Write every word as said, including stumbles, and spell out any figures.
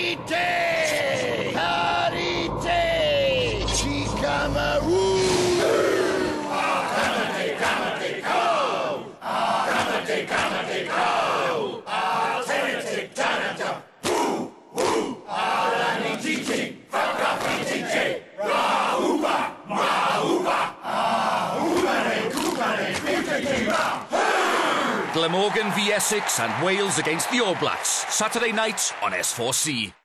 Karite! Karite! Chikamaru! Kamate, kamate, ko! Kamate, kamate, ko! Alternative, tanata! Woo! Woo! Alani teaching! Fakafi teaching! Rahuba! Mahuba! Ahumare, kumare, kukakira! Glamorgan v Essex and Wales against the All Blacks. Saturday night on S four C.